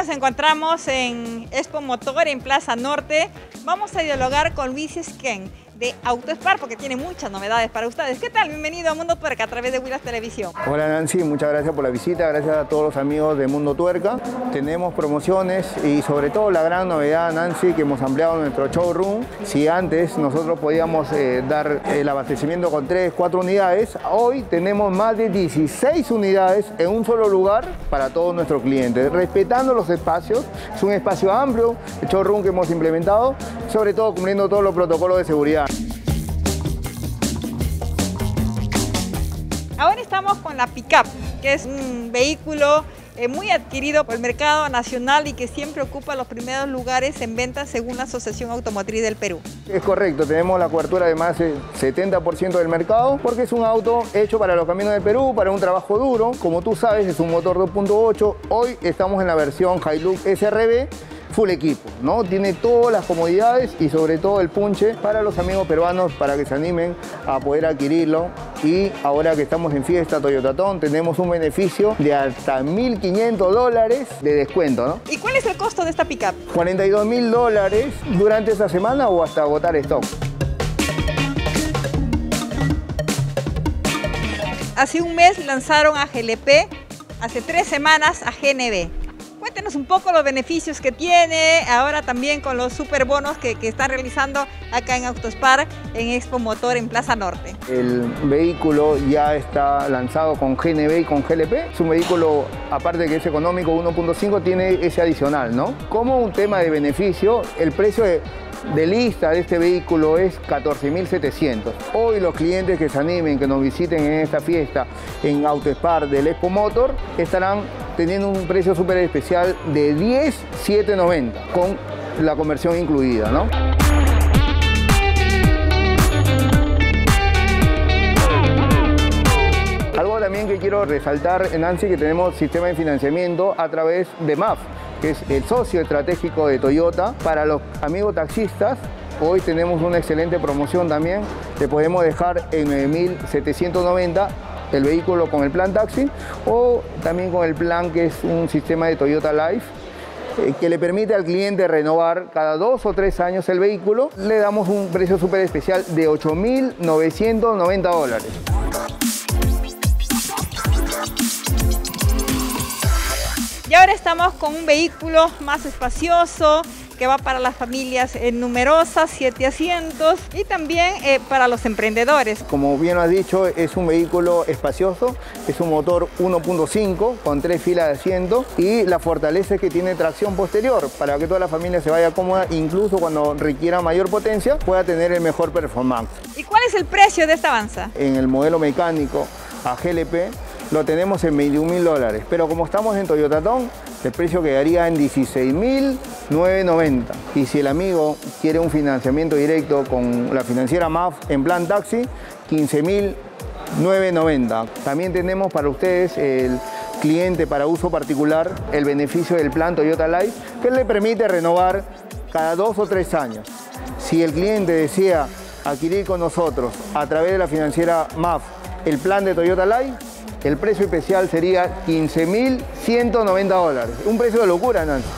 nos encontramos en Expo Motor en Plaza Norte. Vamos a dialogar con Luis Esquén de AutoSpar porque tiene muchas novedades para ustedes. ¿Qué tal? Bienvenido a Mundo Tuerca a través de Huilas Televisión. Hola Nancy, muchas gracias por la visita, gracias a todos los amigos de Mundo Tuerca. Tenemos promociones y sobre todo la gran novedad, Nancy, que hemos ampliado nuestro showroom. Si antes nosotros podíamos dar el abastecimiento con 3, 4 unidades, hoy tenemos más de 16 unidades en un solo lugar para todos nuestros clientes, respetando los espacios. Es un espacio amplio, el showroom que hemos implementado, sobre todo cumpliendo todos los protocolos de seguridad. Ahora estamos con la Pickup, que es un vehículo muy adquirido por el mercado nacional y que siempre ocupa los primeros lugares en ventas según la Asociación Automotriz del Perú. Es correcto, tenemos la cobertura de más del 70% del mercado porque es un auto hecho para los caminos del Perú, para un trabajo duro. Como tú sabes, es un motor 2.8. Hoy estamos en la versión Hilux SRB. Full equipo, ¿no? Tiene todas las comodidades y sobre todo el punche para los amigos peruanos para que se animen a poder adquirirlo. Y ahora que estamos en fiesta Toyotatón tenemos un beneficio de hasta $1.500 de descuento, ¿no? ¿Y cuál es el costo de esta Pickup? $42.000 durante esta semana o hasta agotar stock. Hace un mes lanzaron a GLP, hace 3 semanas a GNB. Cuéntenos un poco los beneficios que tiene, ahora también con los superbonos que están realizando acá en AutoSpar en Expo Motor en Plaza Norte. El vehículo ya está lanzado con GNB y con GLP. Es un vehículo, aparte de que es económico, 1.5, tiene ese adicional, ¿no? Como un tema de beneficio, el precio de lista de este vehículo es 14.700. Hoy los clientes que se animen, que nos visiten en esta fiesta en AutoSpar del Expo Motor, estarán teniendo un precio súper especial de 10.790 con la conversión incluida, ¿no? Algo también que quiero resaltar, Nancy, que tenemos sistema de financiamiento a través de MAF, que es el socio estratégico de Toyota. Para los amigos taxistas, hoy tenemos una excelente promoción también. Le podemos dejar en 9.790 el vehículo con el plan taxi o también con el plan que es un sistema de Toyota Life que le permite al cliente renovar cada 2 o 3 años el vehículo. Le damos un precio súper especial de $8.990. Y ahora estamos con un vehículo más espacioso que va para las familias numerosas, 7 asientos y también para los emprendedores. Como bien lo has dicho, es un vehículo espacioso, es un motor 1.5 con 3 filas de asiento y la fortaleza es que tiene tracción posterior para que toda la familia se vaya cómoda, incluso cuando requiera mayor potencia pueda tener el mejor performance. ¿Y cuál es el precio de esta Avanza? En el modelo mecánico a GLP lo tenemos en $21.000, pero como estamos en Toyotatón, el precio quedaría en $16.990. Y si el amigo quiere un financiamiento directo con la financiera MAF en plan taxi, $15.990. También tenemos para ustedes el cliente para uso particular, el beneficio del plan Toyota Life, que le permite renovar cada 2 o 3 años. Si el cliente desea adquirir con nosotros a través de la financiera MAF el plan de Toyota Life, el precio especial sería $15.190. Un precio de locura, Nancy.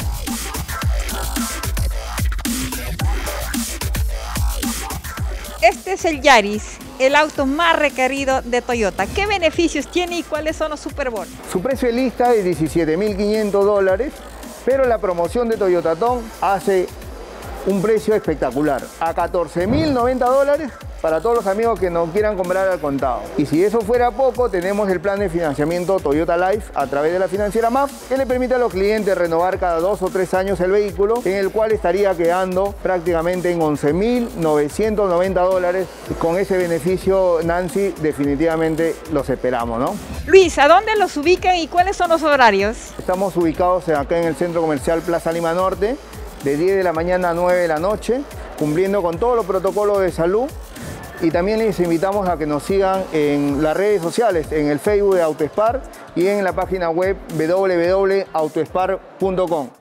Este es el Yaris, el auto más requerido de Toyota. ¿Qué beneficios tiene y cuáles son los superbonos? Su precio de lista es $17.500, pero la promoción de Toyotatón hace un precio espectacular, a $14.090 para todos los amigos que nos quieran comprar al contado. Y si eso fuera poco, tenemos el plan de financiamiento Toyota Life a través de la financiera MAF, que le permite a los clientes renovar cada 2 o 3 años el vehículo, en el cual estaría quedando prácticamente en $11.990. Con ese beneficio, Nancy, definitivamente los esperamos, ¿no? Luis, ¿a dónde los ubican y cuáles son los horarios? Estamos ubicados acá en el Centro Comercial Plaza Lima Norte, de 10 de la mañana a 9 de la noche, cumpliendo con todos los protocolos de salud. Y también les invitamos a que nos sigan en las redes sociales, en el Facebook de AutoSpar y en la página web www.autospar.com.